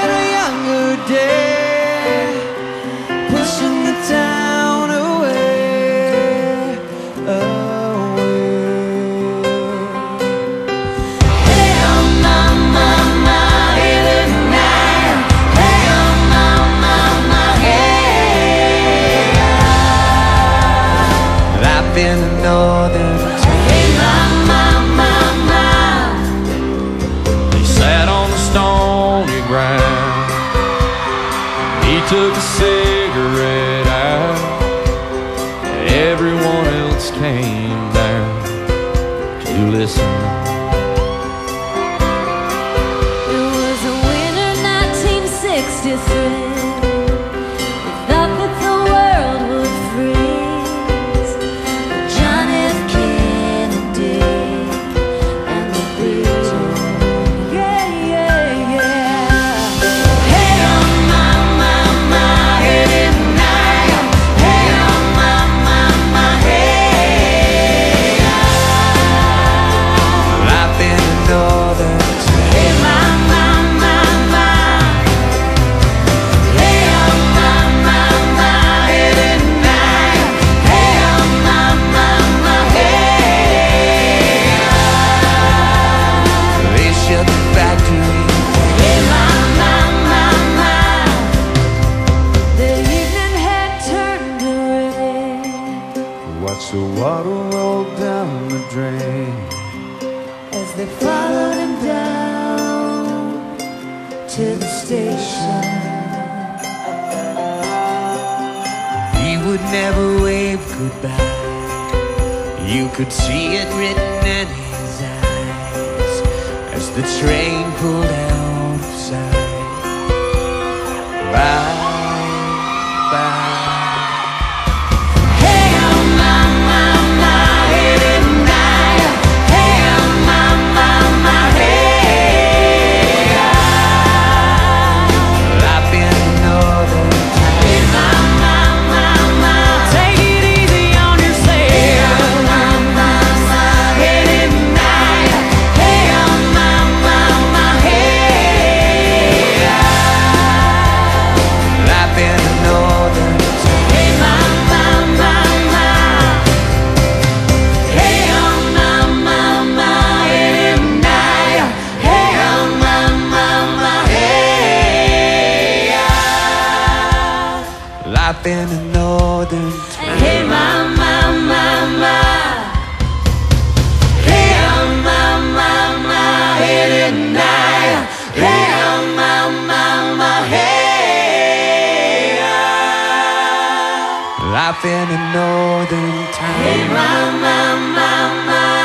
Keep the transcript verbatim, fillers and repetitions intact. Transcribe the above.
in a younger day, pushing the town away, away. Hey, oh mama, mama, hey tonight. Hey, oh mama, mama, hey. Life in the northern town. Hey, mama, mama. He sat on the stony ground. He took a cigarette out. Everyone else came down to listen. It was a winter nineteen sixty-three. We thought that the world would freeze. But John F. Kennedy and the Beatles. Yeah, yeah, yeah. Hey, oh mama, mama, hey tonight. Hey, oh mama, mama, hey. Life in the northern town. Hey, mama, mama. Hey, oh mama, mama, hey tonight. Hey, oh mama, mama, hey. They shut the factory. Hey, mama, mama. The evening had turned to red Watch the water roll down the drain. as they followed him down to the station. He would never wave goodbye. You could see it written in his eyes as the train pulled out of sight. Bye, bye. Hey, oh mama, mama, hey tonight. Hey, oh mama, mama, hey. Life in the northern town. Hey, mama, mama, take it easy on yourself. Hey, oh mama, mama, hey tonight. Hey, oh mama, mama, hey. Life in the northern town. Hey, mama, mama. Hey, oh mama, mama, hey tonight. Hey, oh mama, mama, hey. Life in the northern town. Hey, mama, mama. Hey, oh mama, mama, hey tonight. Hey, oh mama, mama, hey. Life in the northern town. Hey, mama, mama.